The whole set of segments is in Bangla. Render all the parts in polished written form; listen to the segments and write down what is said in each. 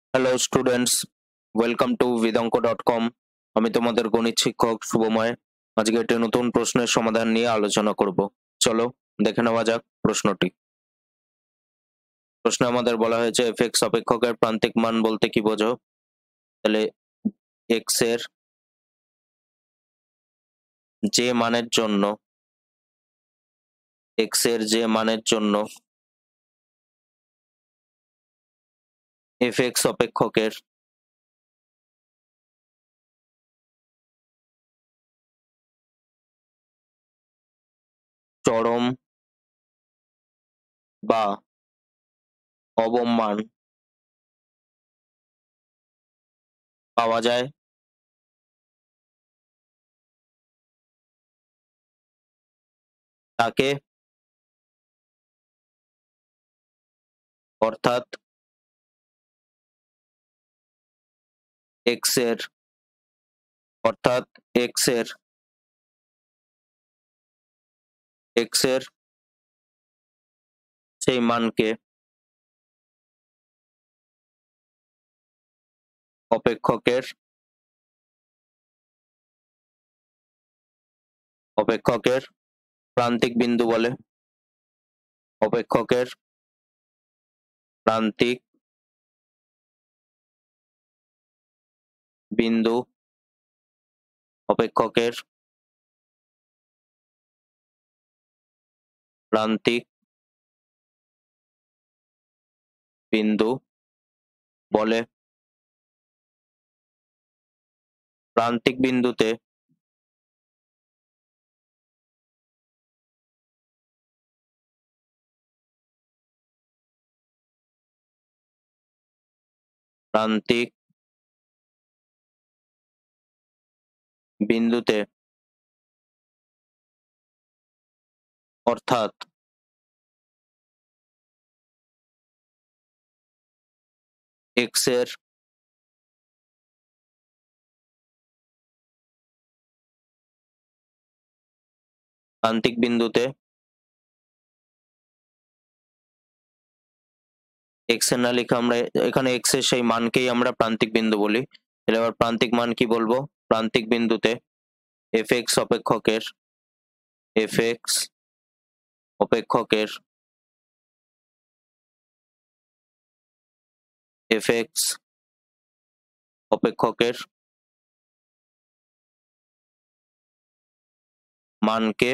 Hello students, welcome to vidanko.com। আমি তোমাদের গণিত শিক্ষক শুভময়। আজকে একটি নতুন প্রশ্নের সমাধান নিয়ে আলোচনা করব। চলো দেখে নেওয়া যাক প্রশ্নটি। প্রশ্নে আমাদের বলা হয়েছে fx অপেক্ষকের প্রান্তিক মান বলতে কি বোঝো। তাহলে x এর যে মানের জন্য fx অপেক্ষকের চরম বা অবম মান পাওয়া যায় তাকে, অর্থাৎ x এর অর্থাৎ x এর x এর সেই মানকে অপেক্ষকের অপেক্ষকের প্রান্তিক বিন্দু বলে। অপেক্ষকের প্রান্তিক বিন্দু অপেক্ষকের প্রান্তিক বিন্দু বলে। প্রান্তিক বিন্দুতে প্রান্তিক বিন্দুতে অর্থাৎ x এর প্রান্তিক বিন্দুতে x এর না লিখে আমরা এখানে x এর সেই মানকেই আমরা প্রান্তিক বিন্দু বলি। তাহলে এবার প্রান্তিক মান কি বলবো? প্রান্তিক বিন্দুতে fx অপেক্ষকের fx অপেক্ষকের fx অপেক্ষকের মানকে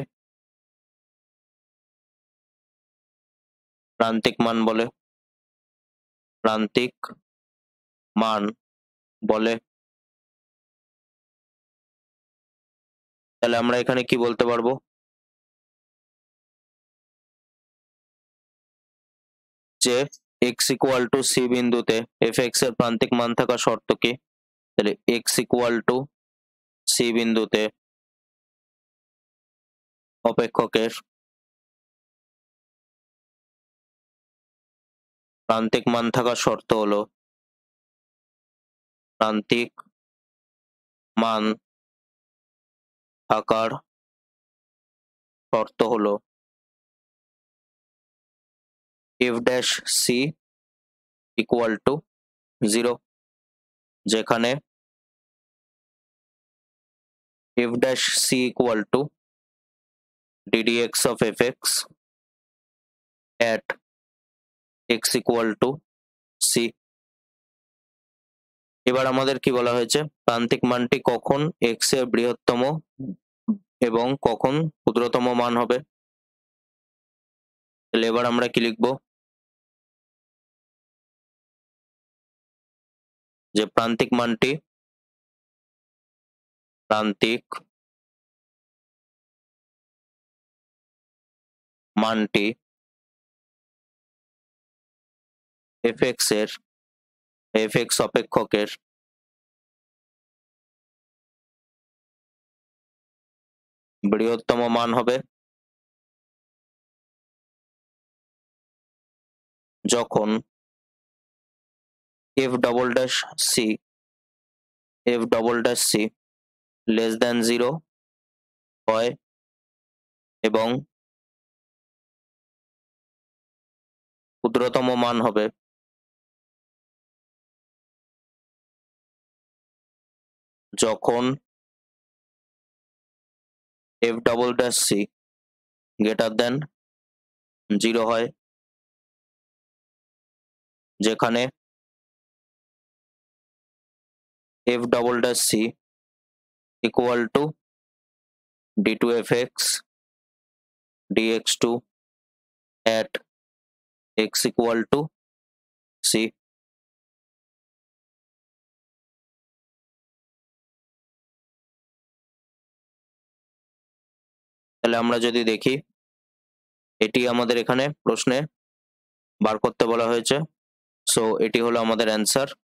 প্রান্তিক মান বলে। প্রান্তিক মান বলে। তাহলে আমরা এখানে কি বলতে পারবো? যে x ইকুয়াল টু c বিন্দুতে fx এর প্রান্তিক মান থাকা শর্ত কি? তাহলে x ইকুয়াল টু c বিন্দুতে অপেক্ষকের প্রান্তিক মান থাকার শর্ত হলো প্রান্তিক মান থাকার শর্ত হলো f dash c equal to 0, যেখানে f dash c equal to ddx of fx at x equal to c। এবার আমাদের কি বলা হয়েছে? প্রান্তিক মানটি কখন x এর বৃহত্তম এবং কখন ক্ষুদ্রতম মান হবে। তাহলে এবার আমরা কি লিখবো? যে প্রান্তিক মানটি fx অপেক্ষকের বৃহত্তম মান হবে যখন f double dash c less than 0 হয় এবং ক্ষুদ্রতম মান হবে যখন f double dash C greater than 0 হয়, যেখানে f double dash C equal to d2fx dx2 at x equal to c. তাহলে আমরা যদি দেখি, এটি আমাদের এখানে প্রশ্নে বার করতে বলা হয়েছে, সো এটি হলো আমাদের অ্যান্সার।